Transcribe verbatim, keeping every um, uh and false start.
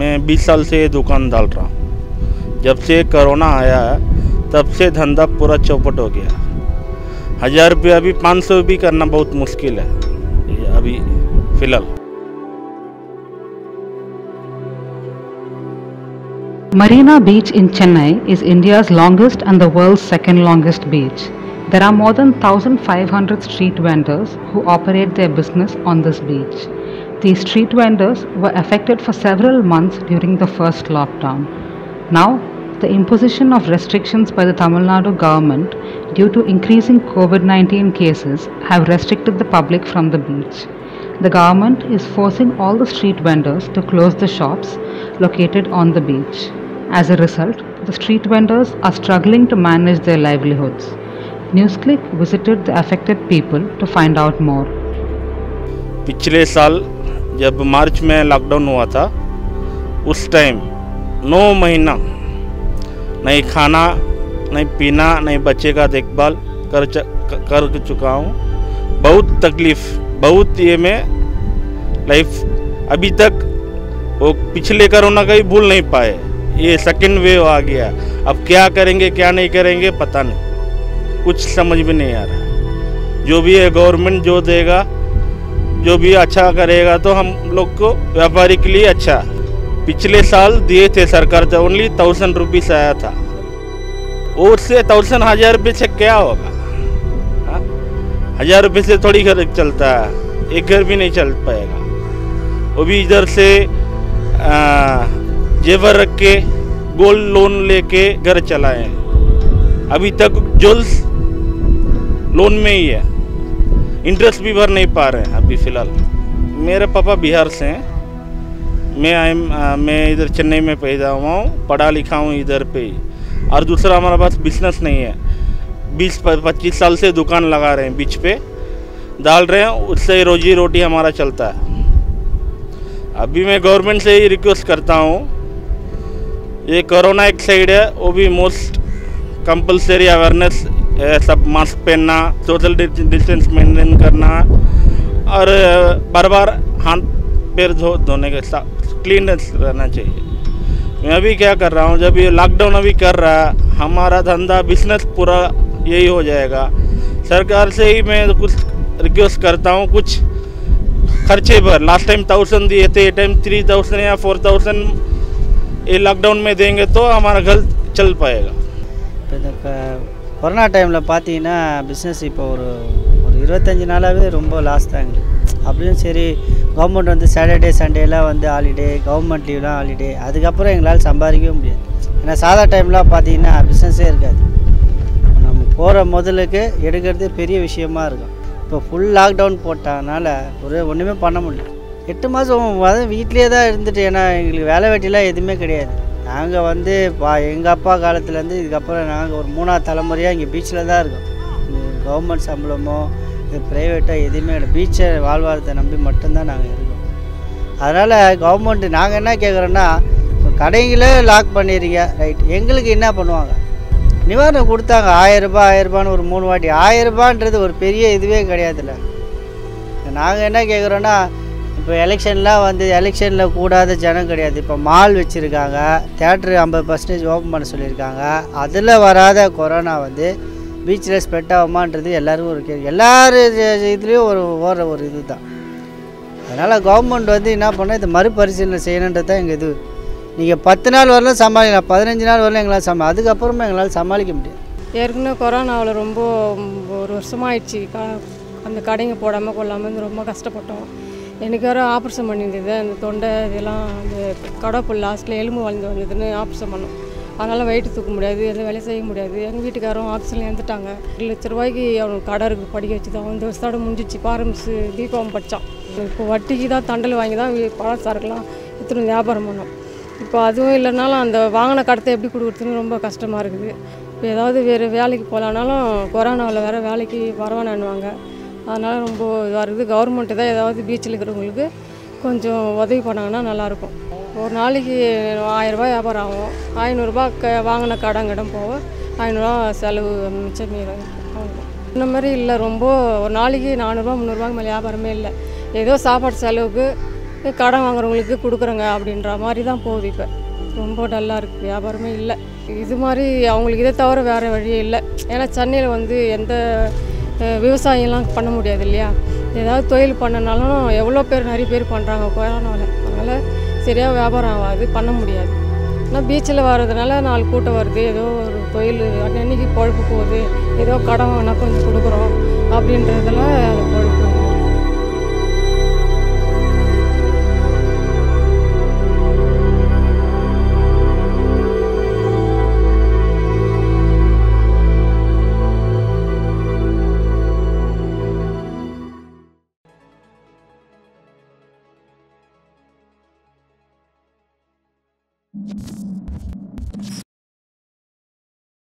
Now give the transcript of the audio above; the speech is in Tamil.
मैं बीस साल से ये दुकान डाल रहा हूँ। जब से कोरोना आया है तब से धंधा पूरा चौपट हो गया। हज़ार रुपया अभी पाँच सौ भी करना बहुत मुश्किल है अभी फ़िलहाल। Marina Beach in Chennai is India's longest and the world's second longest beach. There are more than one thousand five hundred street vendors who operate their business on this beach. These street vendors were affected for several months during the first lockdown. Now, the imposition of restrictions by the Tamil Nadu government due to increasing COVID nineteen cases have restricted the public from the beach. The government is forcing all the street vendors to close the shops located on the beach. As a result, the street vendors are struggling to manage their livelihoods. NewsClick visited the affected people to find out more. पिछले साल जब मार्च में लॉकडाउन हुआ था उस टाइम नौ महीना नहीं खाना नहीं पीना नहीं बच्चे का देखभाल कर च, कर चुका हूँ। बहुत तकलीफ़ बहुत ये मैं लाइफ अभी तक वो पिछले कोरोना का ही भूल नहीं पाए। ये सेकंड वेव आ गया, अब क्या करेंगे क्या नहीं करेंगे पता नहीं, कुछ समझ में नहीं आ रहा। जो भी है गवर्नमेंट जो देगा जो भी अच्छा करेगा तो हम लोग को व्यापारी के लिए अच्छा। पिछले साल दिए थे सरकार से ओनली थाउजेंड रुपीज़ आया था, और उससे थाउजेंड हज़ार रुपये से क्या होगा? हज़ार रुपये से थोड़ी घर चलता है, एक घर भी नहीं चल पाएगा। वो भी इधर से जेवर रख के गोल्ड लोन लेके घर चलाए, अभी तक जोल्स लोन में ही है, इंटरेस्ट भी भर नहीं पा रहे हैं अभी फ़िलहाल। मेरे पापा बिहार से हैं, मैं आई मैं इधर चेन्नई में पैदा हुआ हूँ, पढ़ा लिखा हूँ इधर पे ही। और दूसरा हमारे पास बिजनेस नहीं है, बीस पच्चीस साल से दुकान लगा रहे हैं, बीच पे डाल रहे हैं, उससे रोजी रोटी हमारा चलता है। अभी मैं गवर्नमेंट से ही रिक्वेस्ट करता हूँ, ये कोरोना एक साइड है, वो भी मोस्ट कंपलसरी अवेयरनेस, सब मास्क पहनना, सोशल डिस्टेंस मेंटेन करना, और बार बार हाथ पैर धो धोने के साथ क्लीननेस रहना चाहिए। मैं अभी क्या कर रहा हूँ, जब ये लॉकडाउन अभी कर रहा है, हमारा धंधा बिजनेस पूरा यही हो जाएगा। सरकार से ही मैं कुछ रिक्वेस्ट करता हूँ, कुछ खर्चे पर, लास्ट टाइम थाउजेंड दिए थे, ये टाइम थ्री थाउजेंड या फोर थाउजेंड ये लॉकडाउन में देंगे तो हमारा घर चल पाएगा। கொரோனா டைமில் பார்த்தீங்கன்னா பிஸ்னஸ் இப்போ ஒரு ஒரு இருபத்தஞ்சி நாளாகவே ரொம்ப லாஸ் தான் எங்களுக்கு. அப்படியும் சரி கவர்மெண்ட் வந்து சாட்டர்டே சண்டேலாம் வந்து ஹாலிடே, கவர்மெண்ட் லீவ்லாம் ஹாலிடே, அதுக்கப்புறம் எங்களால் சம்பாதிக்கவே முடியாது. ஏன்னா சாதா டைம்லாம் பார்த்தீங்கன்னா பிஸ்னஸே இருக்காது. நம்ம போகிற முதலுக்கு எடுக்கிறது பெரிய விஷயமா இருக்கும். இப்போ ஃபுல் லாக்டவுன் போட்டனால ஒரு ஒன்றுமே பண்ண முடியல. எட்டு மாதம் அதாவது வீட்டிலே தான் இருந்துட்டு, ஏன்னா எங்களுக்கு வேலை வெட்டிலாம் எதுவுமே கிடையாது. நாங்கள் வந்து பா எங்கள் அப்பா காலத்துலேருந்து இதுக்கப்புறம் நாங்கள் ஒரு மூணாவது தலைமுறையாக இங்கே பீச்சில் தான் இருக்கோம். கவர்மெண்ட் சம்பளமோ இது ப்ரைவேட்டாக எதுவுமே கிடையாது, பீச்சை வாழ்வாரத்தை நம்பி மட்டும்தான் நாங்கள் இருக்கோம். அதனால் கவர்மெண்ட்டு நாங்கள் என்ன கேட்குறோன்னா, கடைங்களே லாக் பண்ணிடுறீங்க ரைட், எங்களுக்கு என்ன பண்ணுவாங்க? நிவாரணம் கொடுத்தாங்க ஆயிரரூபா ஆயிரரூபான்னு ஒரு மூணு வாட்டி. ஆயிரரூபான்றது ஒரு பெரிய இதுவே கிடையாதுல்ல. நாங்கள் என்ன கேட்குறோன்னா, இப்போ எலெக்ஷன்லாம் வந்து எலெக்ஷனில் கூடாத ஜனம் கிடையாது. இப்போ மால் வச்சுருக்காங்க, தேட்ரு ஐம்பது பர்சன்டேஜ் ஓப்பன் பண்ண சொல்லியிருக்காங்க. அதில் வராத கொரோனா வந்து பீச்சில் ஸ்ப்ரெட் ஆகுமான்றது எல்லாருக்கும் ஒரு கேள்வி. எல்லாரும் இதுலேயும் ஒரு ஓடுற ஒரு இது தான். அதனால் கவர்மெண்ட் வந்து என்ன பண்ணால் இது மறுபரிசீலனை செய்யணுன்றது தான் எங்கள் இது. நீங்கள் பத்து நாள் வரலாம் சமாளிக்கலாம், பதினஞ்சு நாள் வரலாம் எங்களால் சமா அதுக்கப்புறமா எங்களால் சமாளிக்க முடியாது. ஏற்கனவே கொரோனாவில் ரொம்ப ஒரு வருஷமாக ஆயிடுச்சு, க அந்த கடைங்க போடாமல் கொள்ளாமல் வந்து ரொம்ப கஷ்டப்பட்டோம். எனக்கு வேறு ஆப்ரேஷன் பண்ணியிருந்தது, அந்த தொண்டை இதெல்லாம் அந்த கடப்புள் லாஸ்ட்டில் எலும்பு வளர்ந்து வந்ததுன்னு ஆப்ரேஷன் பண்ணோம். அதனால் வெயிட்டு தூக்க முடியாது, எந்த வேலையும் செய்ய முடியாது. எங்கள் வீட்டுக்காரரும் ஆக்சிஜன் இறந்துட்டாங்க. ரெண்டு லட்ச ரூபாய்க்கு அவனுக்கு கடை இருக்குது, படிக்க வச்சு தான் இந்த வருஷத்தோட முடிஞ்சிச்சு. பாரம்ஸு தீபம் படித்தான். இப்போ வட்டிக்கு தான் தண்டல் வாங்கி தான் பழம் சரக்குலாம் இத்தனை வியாபாரம் பண்ணோம். இப்போ அதுவும் இல்லைனாலும் அந்த வாங்கின கடத்தை எப்படி கொடுக்குறதுன்னு ரொம்ப கஷ்டமாக இருக்குது. இப்போ ஏதாவது வேறு வேலைக்கு போகலான்னாலும் கொரோனாவில் வேறு வேலைக்கு வரவானுவாங்க. அதனால் ரொம்ப இதாக இருக்குது. கவர்மெண்ட்டு தான் ஏதாவது பீச்சில் இருக்கிறவங்களுக்கு கொஞ்சம் உதவி பண்ணாங்கன்னா நல்லாயிருக்கும். ஒரு நாளைக்கு ஆயிரரூபா வியாபாரம் ஆகும், ஐநூறுரூபா க வாங்கின கடன் கடன் போக ஐநூறுரூவா செலவு மிச்சம் மீறி ஆகும். இந்த மாதிரி இல்லை, ரொம்ப ஒரு நாளைக்கு நானூறுரூவா முந்நூறுரூவாக்கு மேலே வியாபாரமே இல்லை. ஏதோ சாப்பாடு செலவுக்கு கடன் வாங்குறவங்களுக்கு கொடுக்குறோங்க அப்படின்ற மாதிரி தான் போகுது. இப்போ ரொம்ப டல்லாக இருக்குது, வியாபாரமே இல்லை. இது மாதிரி அவங்களுக்கு இதை தவிர வேறு வழியே இல்லை. ஏன்னா சென்னையில் வந்து எந்த விவசாயம்லாம் பண்ண முடியாது இல்லையா. ஏதாவது தொழில் பண்ணனாலும் எவ்வளோ பேர் நிறைய பேர் பண்ணுறாங்க கொரோனாவில். அதனால் சரியாக வியாபாரம் ஆகாது, பண்ண முடியாது. ஆனால் பீச்சில் வர்றதுனால நாலு கூட்டம் வருது, ஏதோ ஒரு தொழில் அன்னைக்கு பொழப்பு போகுது, ஏதோ கடன் வேணால் கொஞ்சம் கொடுக்குறோம் அப்படின்றதெல்லாம் அது பொழப்பு.